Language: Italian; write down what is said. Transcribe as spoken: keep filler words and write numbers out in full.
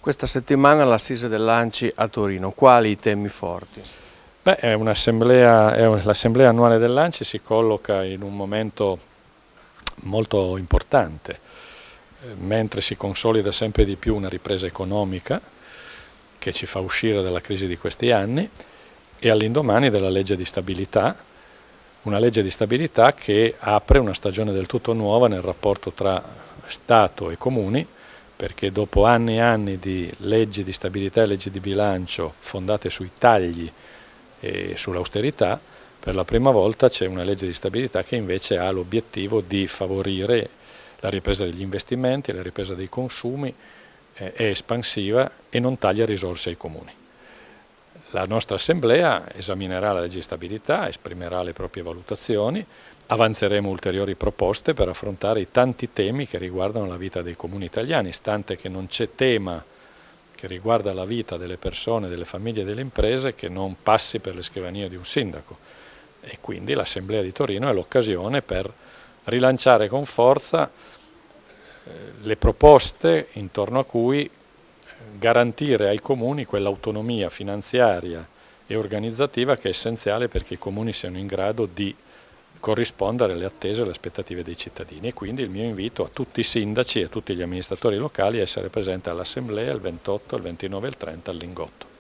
Questa settimana l'assise dell'Anci a Torino, quali i temi forti? Beh, è un'assemblea, è un, l'assemblea annuale dell'Anci si colloca in un momento molto importante, eh, mentre si consolida sempre di più una ripresa economica che ci fa uscire dalla crisi di questi anni e all'indomani della legge di stabilità, una legge di stabilità che apre una stagione del tutto nuova nel rapporto tra Stato e Comuni, perché dopo anni e anni di leggi di stabilità e leggi di bilancio fondate sui tagli e sull'austerità, per la prima volta c'è una legge di stabilità che invece ha l'obiettivo di favorire la ripresa degli investimenti, la ripresa dei consumi, eh, è espansiva e non taglia risorse ai comuni. La nostra Assemblea esaminerà la legge di stabilità, esprimerà le proprie valutazioni, avanzeremo ulteriori proposte per affrontare i tanti temi che riguardano la vita dei comuni italiani, stante che non c'è tema che riguarda la vita delle persone, delle famiglie e delle imprese che non passi per le scrivanie di un sindaco. E quindi l'Assemblea di Torino è l'occasione per rilanciare con forza le proposte intorno a cui garantire ai comuni quell'autonomia finanziaria e organizzativa che è essenziale perché i comuni siano in grado di corrispondere alle attese e alle aspettative dei cittadini. E quindi il mio invito a tutti i sindaci e a tutti gli amministratori locali è essere presenti all'Assemblea il ventotto, il ventinove e il trenta al Lingotto.